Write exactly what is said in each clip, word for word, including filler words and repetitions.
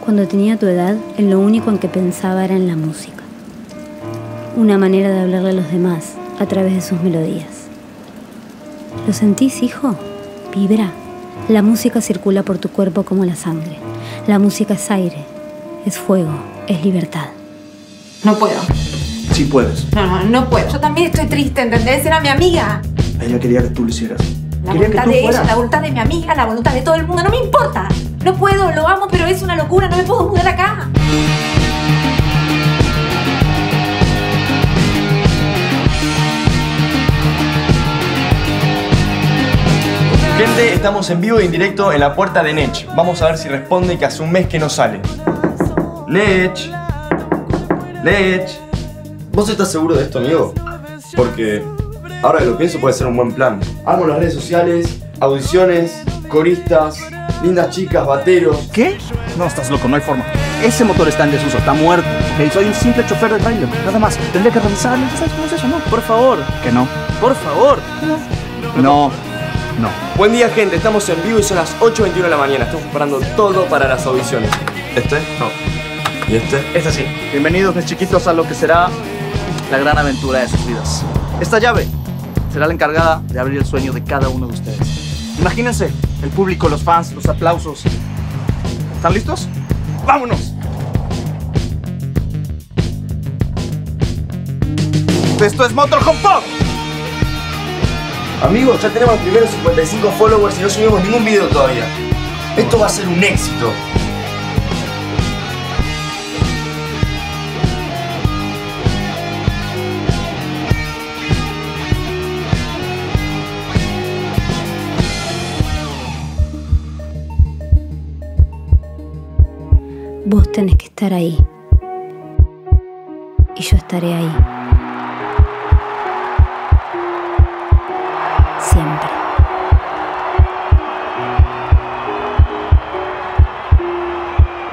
Cuando tenía tu edad, en lo único en que pensaba era en la música. Una manera de hablarle a los demás a través de sus melodías. ¿Lo sentís, hijo? Vibra. La música circula por tu cuerpo como la sangre. La música es aire, es fuego, es libertad. No puedo. Sí puedes. No, no, no puedo. Yo también estoy triste, ¿entendés? Era mi amiga. Ella quería que tú lo hicieras. La Quería voluntad que tú de ella, fueras. la voluntad de mi amiga, la voluntad de todo el mundo. No me importa. No puedo, lo amo, pero es una locura. No me puedo mudar acá. Gente, estamos en vivo y en directo en la puerta de Nech. Vamos a ver si responde, que hace un mes que no sale. Nech. Nech. ¿Vos estás seguro de esto, amigo? Porque ahora que lo pienso puede ser un buen plan. Armo las redes sociales, audiciones, coristas, lindas chicas, bateros. ¿Qué? No, estás loco, no hay forma. Ese motor está en desuso, está muerto. Okay, soy un simple chofer de trailer, nada más. Tendría que revisarlo. ¿Sabes cómo es eso? No, por favor. Que no. Por favor. No. No. No. Buen día, gente. Estamos en vivo y son las ocho y veintiuno de la mañana. Estamos preparando todo para las audiciones. ¿Este? No. ¿Y este? Este sí. Bienvenidos, mis chiquitos, a lo que será la gran aventura de sus vidas. Esta llave será la encargada de abrir el sueño de cada uno de ustedes. Imagínense, el público, los fans, los aplausos. ¿Están listos? ¡Vámonos! Esto es Motorhome Pop. Amigos, ya tenemos los primeros cincuenta y cinco followers y no subimos ningún video todavía. Esto va a ser un éxito. Vos tenés que estar ahí. Y yo estaré ahí. Siempre.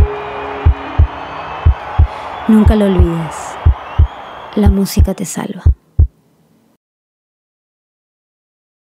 Nunca lo olvides. La música te salva.